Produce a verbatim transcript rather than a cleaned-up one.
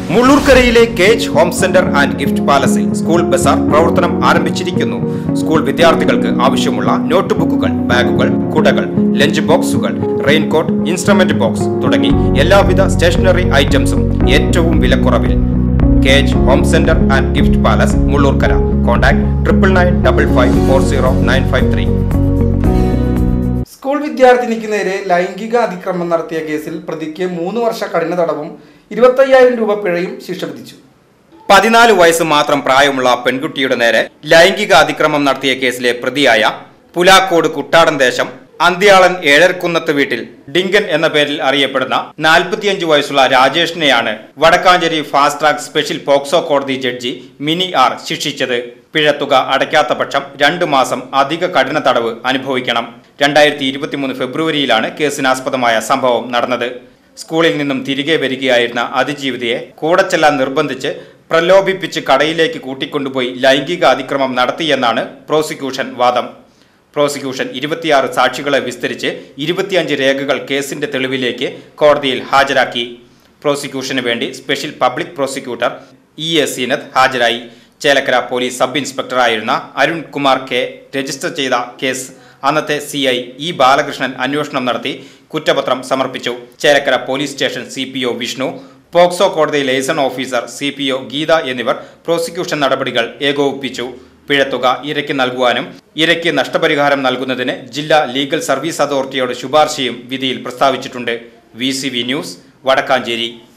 മുള്ളൂർക്കരയിലെ cage home centre and gift പാലസിൽ school bazaar പ്രവർത്തനം ആരംഭിച്ചിരിക്കുന്നു. സ്കൂൾ വിദ്യാർത്ഥികൾക്ക് ആവശ്യമുള്ള നോട്ട് ബുക്കുകൾ, ബാഗുകൾ, കുടകൾ, ലഞ്ച് ബോക്സുകൾ, റെയിൻകോട്ട്, ഇൻസ്ട്രുമെന്റ് ബോക്സ് തുടങ്ങി എല്ലാവിധ സ്റ്റേഷനറി ഐറ്റംസും ഏറ്റവും വിലക്കുറവിൽ. Cage home centre and gift palace, Mullurkara. Contact triple nine double five four zero nine five three. School വിദ്യാർത്ഥിനിക്ക് നേരെ ലൈംഗിക അതിക്രമം നടത്തിയ കേസിൽ പ്രതിക്ക് മൂന്ന് വർഷ കഠിന തടവും ഇരുപത്തയ്യായിരം രൂപ പിഴയും ശിക്ഷ വിധിച്ചു. പതിനാല് വയസ്സ് മാത്രം പ്രായമുള്ള പെൺകുട്ടിയുടെ നേരെ ലൈംഗിക അതിക്രമം നടത്തിയ കേസിലെ പ്രതിയായ പുലാക്കോട് കുട്ടാടൻ ദേശം അന്ത്യാളൻ ഏഴർക്കുന്നത്ത് വീട്ടിൽ ഡിങ്കൻ എന്ന പേരിൽ അറിയപ്പെടുന്ന നാൽപ്പത്തിയഞ്ച് വയസ്സുള്ള രാജേഷിനെയാണ് Vadakkancheri fast track special POCSO കോടതി ജഡ്ജി മിനി ആർ ശിക്ഷിച്ചത്. പിഴത്തുക അടയ്ക്കാത്ത പക്ഷം രണ്ടു മാസം അധിക കഠിന തടവ് അനുഭവിക്കണം. രണ്ടായിരത്തി ഇരുപത്തിമൂന്ന് ഫെബ്രുവരിയിലാണ് കേസിനാസ്പദമായ സംഭവം നടന്നത്. സ്കൂളിൽ നിന്നും തിരികെ വരികയായിരുന്ന അതിജീവിതയെ കൂടെ ചെല്ലാൻ നിർബന്ധിച്ച് പ്രലോഭിപ്പിച്ച് കടയിലേക്ക് കൂട്ടിക്കൊണ്ടുപോയി ലൈംഗിക അതിക്രമം നടത്തിയെന്നാണ് പ്രോസിക്യൂഷൻ വാദം. പ്രോസിക്യൂഷൻ ഇരുപത്തിയാറ് സാക്ഷികളെ വിസ്തരിച്ച് ഇരുപത്തിയഞ്ച് രേഖകൾ കേസിന്റെ തെളിവിലേക്ക് കോടതിയിൽ ഹാജരാക്കി. പ്രോസിക്യൂഷന് വേണ്ടി special public prosecutor E A Seenath ഹാജരായി. ചേലക്കര പോലീസ് സബ് ഇൻസ്പെക്ടറായിരുന്ന അരുൺ കുമാർ കെ രജിസ്റ്റർ ചെയ്ത കേസ് അന്നത്തെ സി ഐ ഇ ബാലകൃഷ്ണൻ അന്വേഷണം നടത്തി കുറ്റപത്രം സമർപ്പിച്ചു. Chelakkara police station C P O Vishnu, POCSO കോടതി liaison officer C P O Geetha എന്നിവർ പ്രോസിക്യൂഷൻ നടപടികൾ ഏകോപിപ്പിച്ചു. പിഴത്തുക ഇരയ്ക്ക് നൽകുവാനും ഇരയ്ക്ക് നഷ്ടപരിഹാരം നൽകുന്നതിന് ജില്ലാ ലീഗൽ സർവീസ് അതോറിറ്റിയോട് ശുപാർശയും വിധിയിൽ പ്രസ്താവിച്ചിട്ടുണ്ട്. V C V news, Vadakkanchery.